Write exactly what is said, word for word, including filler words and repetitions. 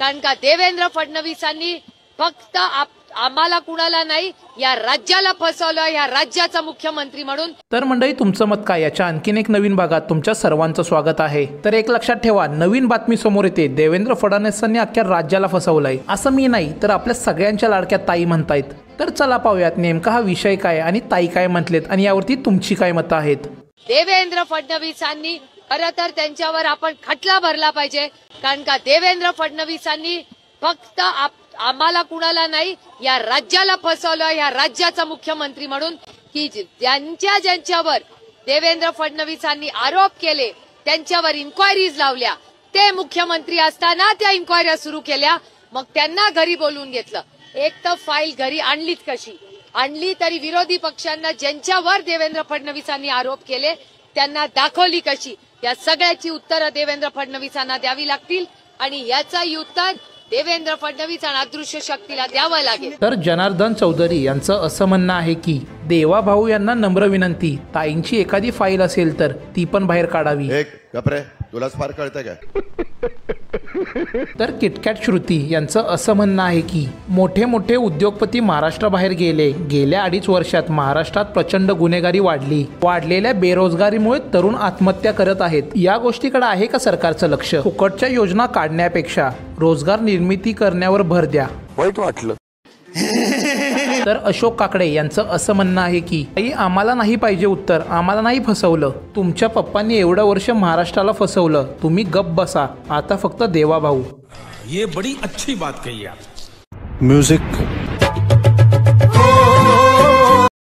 कारण का देवेंद्र फडणवीसांनी फक्त आम्हाला कुणाला नाही या राज्याला फसवलं, या राज्याचा मुख्यमंत्री म्हणून। तर मंडळी, तुमचं मत काय याच्या आणखीन एक नवीन भागात तुमच्या सर्वांचं स्वागत आहे। तर एक लक्षात ठेवा, नवीन बातमी समोर येते, देवेंद्र फडणवीसांनी अख्ख्या राज्याला फसवलंय असं मी नाही तर आपल्या सगळ्यांच्या लाडक्या ताई म्हणतायत। तर चला पाहूयात नेमका हा विषय काय आणि ताई काय म्हटलेत आणि यावरती तुमची काय मतं आहेत। देवेंद्र फडणवीसांनी खरं तर त्यांच्यावर आपण खटला भरला पाहिजे, कारण का देवेंद्र फडणवीसांनी फक्त आम्हाला कुणाला नाही या राज्याला फसवलं, या राज्याचा मुख्यमंत्री म्हणून। की ज्यांच्या ज्यांच्यावर देवेंद्र फडणवीसांनी आरोप केले त्यांच्यावर इन्क्वायरीज लावल्या, ते मुख्यमंत्री असताना त्या इन्क्वायरी सुरू केल्या, मग त्यांना घरी बोलवून घेतलं। एक तर फाईल घरी आणलीच कशी आणली, तरी विरोधी पक्षांना ज्यांच्यावर देवेंद्र फडणवीसांनी आरोप केले त्यांना दाखवली कशी, या सगळ्याची उत्तरं देवेंद्र फडणवीसांना द्यावी लागतील आणि याचा उत्तर देवेंद्र फडणवीस आणि अदृश्य शक्तीला द्यावं लागेल। तर जनार्दन चौधरी यांचं असं म्हणणं आहे की देवा भाऊ यांना नम्र विनंती, ताईंची एखादी फाईल असेल तर ती पण बाहेर काढावी। एक गपरे, तुलाच फार कळतं काय? तर किटकॅट श्रुती यांचं असं म्हणणं आहे की मोठे मोठे उद्योगपती महाराष्ट्राबाहेर गेले, गेल्या अडीच वर्षात महाराष्ट्रात प्रचंड गुन्हेगारी वाढली, वाढलेल्या बेरोजगारीमुळे तरुण आत्महत्या करत आहेत। या गोष्टीकडे आहे का सरकारचं लक्ष? फुकटच्या योजना काढण्यापेक्षा रोजगार निर्मिती करण्यावर भर द्या। वाईट वाटलं। तर अशोक काकडे यांचं असं म्हणणं आहे की आई, आम्हाला नाही पाहिजे उत्तर, आम्हाला नाही फसवलं, तुमच्या पप्पांनी एवढं वर्ष महाराष्ट्राला फसवलं, तुम्ही गप बसा, आता फक्त देवा भाऊ। ये बड़ी अच्छी बात कही आप। म्यूजिक